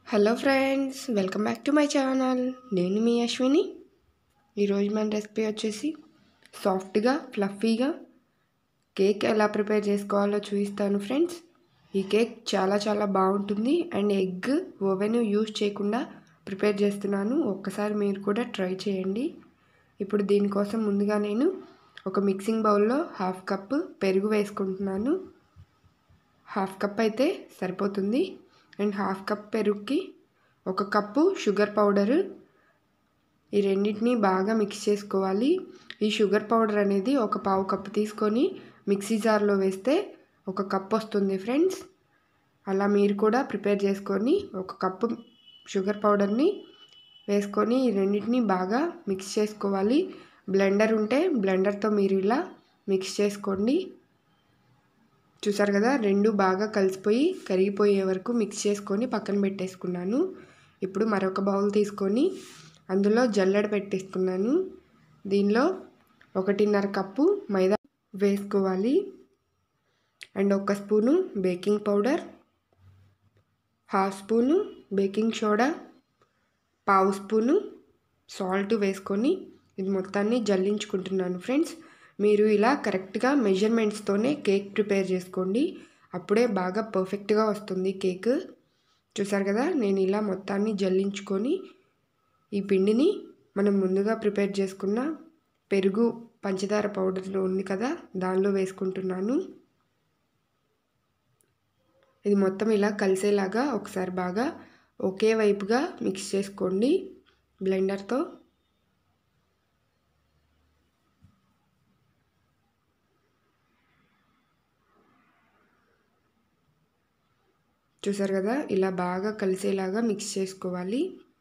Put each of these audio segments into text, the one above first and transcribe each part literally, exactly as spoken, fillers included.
Hello friends, welcome back to my channel. నేను మీ అశ్విని. ఈరోజు మన రెసిపీ వచ్చేసి సాఫ్ట్గా ఫ్లఫీగా కేక్ ఎలా ప్రిపేర్ చేసుకోవాలో చూపిస్తాను ఫ్రెండ్స్. ఈ కేక్ చాలా చాలా బాగుంటుంది అండ్ ఎగ్ ఓవెన్ యూజ్ చేయకుండా ప్రిపేర్ చేస్తున్నాను. ఒక్కసారి మీరు కూడా ట్రై చేయండి. ఇప్పుడు దీనికోసం ముందుగా నేను ఒక మిక్సింగ్ బౌల్లో హాఫ్ కప్ పెరుగు వేసుకుంటున్నాను. హాఫ్ కప్ అయితే సరిపోతుంది. అండ్ హాఫ్ కప్ పెరుగుకి ఒక కప్పు షుగర్ పౌడరు, ఈ రెండింటిని బాగా మిక్స్ చేసుకోవాలి. ఈ షుగర్ పౌడర్ అనేది ఒక పావు కప్పు తీసుకొని మిక్సీ జార్లో వేస్తే ఒక కప్ వస్తుంది ఫ్రెండ్స్. అలా మీరు కూడా ప్రిపేర్ చేసుకొని ఒక కప్పు షుగర్ పౌడర్ని వేసుకొని ఈ రెండింటిని బాగా మిక్స్ చేసుకోవాలి. బ్లెండర్ ఉంటే బ్లెండర్తో మీరు ఇలా మిక్స్ చేసుకోండి. చూసారు కదా, రెండు బాగా కలిసిపోయి కరిగిపోయే వరకు మిక్స్ చేసుకొని పక్కన పెట్టేసుకున్నాను. ఇప్పుడు మరొక బౌల్ తీసుకొని అందులో జల్లెడ పెట్టేసుకున్నాను. దీనిలో ఒకటిన్నర కప్పు మైదా వేసుకోవాలి. అండ్ ఒక spoon baking powder, half spoon baking soda, పావు స్పూను సాల్ట్ వేసుకొని ఇది మొత్తాన్ని జల్లించుకుంటున్నాను ఫ్రెండ్స్. మీరు ఇలా కరెక్ట్గా మెజర్మెంట్స్తోనే కేక్ ప్రిపేర్ చేసుకోండి. అప్పుడే బాగా పర్ఫెక్ట్గా వస్తుంది కేక్. చూసారు కదా, నేను ఇలా మొత్తాన్ని జల్లించుకొని ఈ పిండిని మనం ముందుగా ప్రిపేర్ చేసుకున్న పెరుగు పంచదార పౌడర్లో ఉంది కదా, దానిలో వేసుకుంటున్నాను. ఇది మొత్తం ఇలా కలిసేలాగా ఒకసారి బాగా ఒకే వైపుగా మిక్స్ చేసుకోండి బ్లెండర్తో. చూసారు కదా, ఇలా బాగా కలిసేలాగా మిక్స్ చేసుకోవాలి.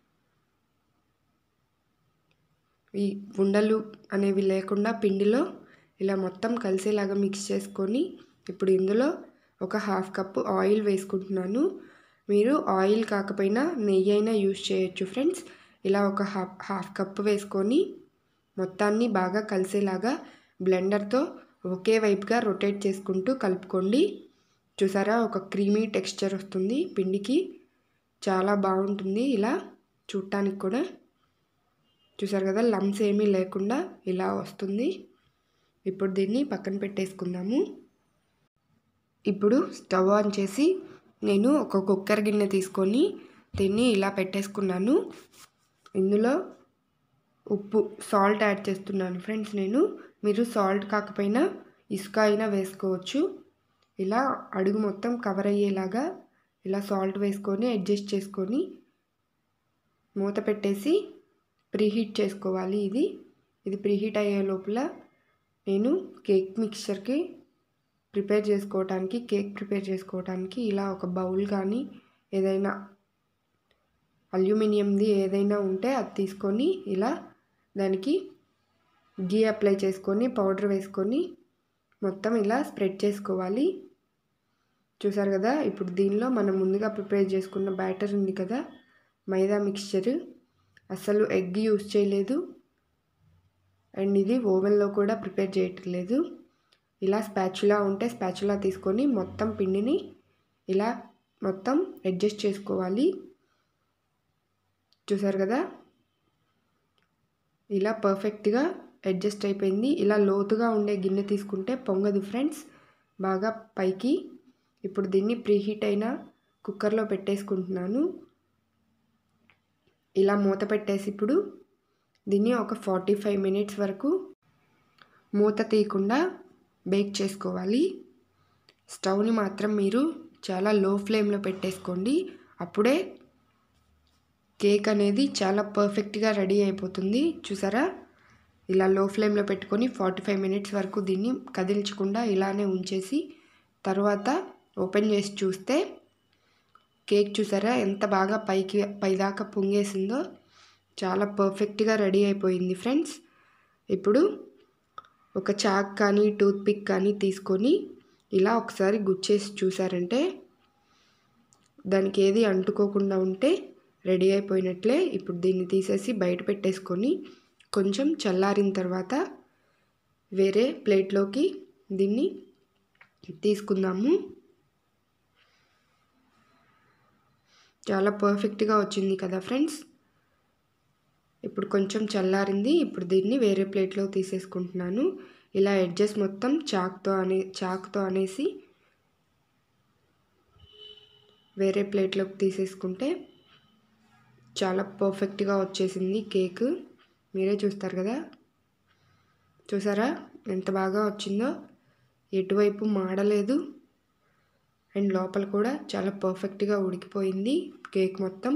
ఈ ఉండలు అనేవి లేకుండా పిండిలో ఇలా మొత్తం కలిసేలాగా మిక్స్ చేసుకొని ఇప్పుడు ఇందులో ఒక హాఫ్ కప్పు ఆయిల్ వేసుకుంటున్నాను. మీరు ఆయిల్ కాకపోయినా నెయ్యి అయినా యూజ్ చేయొచ్చు ఫ్రెండ్స్. ఇలా ఒక హాఫ్ హాఫ్ కప్పు వేసుకొని మొత్తాన్ని బాగా కలిసేలాగా బ్లెండర్తో ఒకే వైపుగా రొటేట్ చేసుకుంటూ కలుపుకోండి. చూసారా, ఒక క్రీమీ టెక్స్చర్ వస్తుంది పిండికి, చాలా బాగుంటుంది ఇలా చూడటానికి కూడా. చూసారు కదా, లమ్స్ ఏమీ లేకుండా ఇలా వస్తుంది. ఇప్పుడు దీన్ని పక్కన పెట్టేసుకుందాము. ఇప్పుడు స్టవ్ ఆన్ చేసి నేను ఒక కుక్కర్ గిన్నె తీసుకొని దీన్ని ఇలా పెట్టేసుకున్నాను. ఇందులో ఉప్పు సాల్ట్ యాడ్ చేస్తున్నాను ఫ్రెండ్స్ నేను. మీరు సాల్ట్ కాకపోయినా ఇసుక అయినా వేసుకోవచ్చు. ఇలా అడుగు మొత్తం కవర్ అయ్యేలాగా ఇలా సాల్ట్ వేసుకొని అడ్జస్ట్ చేసుకొని మూత పెట్టేసి ప్రీహీట్ చేసుకోవాలి. ఇది ఇది ప్రీహీట్ అయ్యే లోపల నేను కేక్ మిక్చర్కి ప్రిపేర్ చేసుకోవటానికి కేక్ ప్రిపేర్ చేసుకోవటానికి ఇలా ఒక బౌల్ కానీ ఏదైనా అల్యూమినియంది ఏదైనా ఉంటే అది తీసుకొని ఇలా దానికి గీ అప్లై చేసుకొని పౌడర్ వేసుకొని మొత్తం ఇలా స్ప్రెడ్ చేసుకోవాలి. చూసారు కదా, ఇప్పుడు దీనిలో మనం ముందుగా ప్రిపేర్ చేసుకున్న బ్యాటర్ ఉంది కదా, మైదా మిక్స్చర్, అసలు ఎగ్ యూజ్ చేయలేదు అండ్ ఇది ఓవెన్లో కూడా ప్రిపేర్ చేయట్లేదు. ఇలా స్పాచులా ఉంటే స్పాచులా తీసుకొని మొత్తం పిండిని ఇలా మొత్తం అడ్జస్ట్ చేసుకోవాలి. చూసారు కదా, ఇలా పర్ఫెక్ట్గా అడ్జస్ట్ అయిపోయింది. ఇలా లోతుగా ఉండే గిన్నె తీసుకుంటే పొంగదు ఫ్రెండ్స్ బాగా పైకి. ఇప్పుడు దీన్ని ప్రీహీట్ అయిన కుక్కర్లో పెట్టేసుకుంటున్నాను. ఇలా మూత పెట్టేసి ఇప్పుడు దీన్ని ఒక ఫార్టీ ఫైవ్ మినిట్స్ వరకు మూత తీయకుండా బేక్ చేసుకోవాలి. స్టవ్ని మాత్రం మీరు చాలా లో ఫ్లేమ్లో పెట్టేసుకోండి. అప్పుడే కేక్ అనేది చాలా పర్ఫెక్ట్గా రెడీ అయిపోతుంది. చూసారా, ఇలా లో ఫ్లేమ్లో పెట్టుకొని ఫార్టీ ఫైవ్ మినిట్స్ వరకు దీన్ని కదిల్చకుండా ఇలానే ఉంచేసి తర్వాత ఓపెన్ చేసి చూస్తే కేక్ చూసారా ఎంత బాగా పైకి పైదాకా పొంగేసిందో, చాలా పర్ఫెక్ట్గా రెడీ అయిపోయింది ఫ్రెండ్స్. ఇప్పుడు ఒక చాక్ కానీ టూత్పిక్ కానీ తీసుకొని ఇలా ఒకసారి గుచ్చేసి చూసారంటే దానికి ఏది అంటుకోకుండా ఉంటే రెడీ అయిపోయినట్లే. ఇప్పుడు దీన్ని తీసేసి బయట పెట్టేసుకొని కొంచెం చల్లారిన తర్వాత వేరే ప్లేట్లోకి దీన్ని తీసుకుందాము. చాలా పర్ఫెక్ట్గా వచ్చింది కదా ఫ్రెండ్స్. ఇప్పుడు కొంచెం చల్లారింది. ఇప్పుడు దీన్ని వేరే ప్లేట్లో తీసేసుకుంటున్నాను. ఇలా ఎడ్జెస్ మొత్తం చాక్తో అనే చాక్తో అనేసి వేరే ప్లేట్లోకి తీసేసుకుంటే చాలా పర్ఫెక్ట్గా వచ్చేసింది కేక్. మీరే చూస్తారు కదా, చూసారా ఎంత బాగా వచ్చిందో. ఎటువైపు మాడలేదు అండ్ లోపల కూడా చాలా పర్ఫెక్ట్గా ఉడికిపోయింది కేక్ మొత్తం.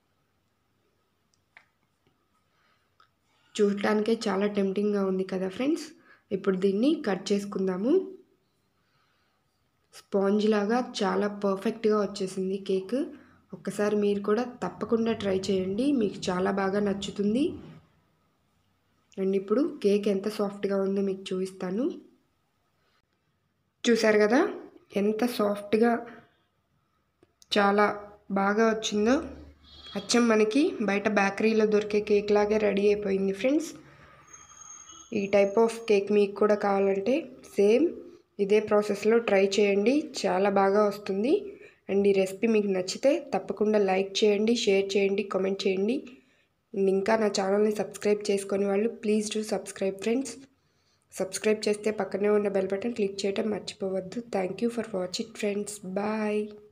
చూడటానికే చాలా టెంప్టింగ్గా ఉంది కదా ఫ్రెండ్స్. ఇప్పుడు దీన్ని కట్ చేసుకుందాము. స్పాంజ్ లాగా చాలా పర్ఫెక్ట్గా వచ్చేసింది కేక్. ఒక్కసారి మీరు కూడా తప్పకుండా ట్రై చేయండి, మీకు చాలా బాగా నచ్చుతుంది. అండ్ ఇప్పుడు కేక్ ఎంత సాఫ్ట్గా ఉందో మీకు చూపిస్తాను. చూసారు కదా ఎంత సాఫ్ట్గా చాలా బాగా వచ్చిందో. అచ్చం మనకి బయట బేకరీలో దొరికే కేక్ లాగే రెడీ అయిపోయింది ఫ్రెండ్స్. ఈ టైప్ ఆఫ్ కేక్ మీకు కూడా కావాలంటే సేమ్ ఇదే ప్రాసెస్లో ట్రై చేయండి, చాలా బాగా వస్తుంది. అండ్ ఈ రెసిపీ మీకు నచ్చితే తప్పకుండా లైక్ చేయండి, షేర్ చేయండి, కామెంట్ చేయండి. ఇంకా నా ఛానల్ని సబ్స్క్రైబ్ చేసుకొని వాళ్ళు please do subscribe friends. Subscribe చేస్తే పక్కనే ఉన్న బెల్ బటన్ క్లిక్ చేయడం మర్చిపోవద్దు. Thank you for watching friends. Bye.